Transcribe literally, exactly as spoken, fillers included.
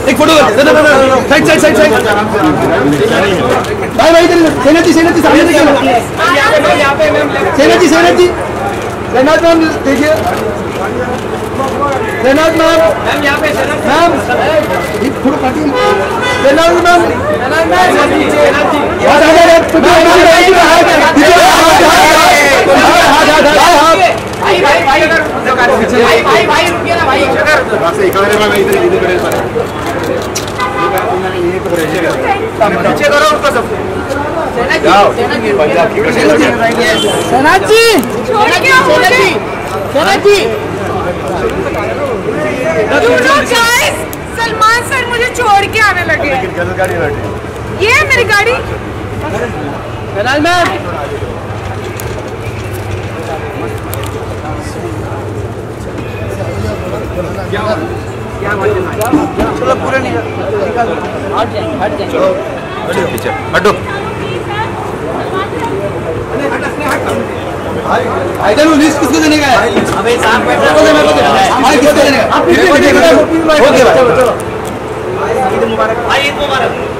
एक photo side side side side भाई भाई इधर सेना जी सेना जी सामने देखिए सेना जी सेना जी सेना मैम देखिए सेना मैम मैम यहाँ पे मैम एक फोटो काटिए सेना मैम भाई भाई भाई भाई भाई भाई रुकिए ना भाई नीचे करो उसको सब सेना जी सेना जी सलमान सर मुझे छोड़ के आने लगे। ये है मेरी गाड़ी। मैम चलो पूरे नहीं हट जाएंगे हट जाएंगे चलो पीछे हटो इधर लिस्ट किसको देने का है अबे साहब भाई किसको देने का आप ओके भाई चलो ईद मुबारक भाई ईद मुबारक।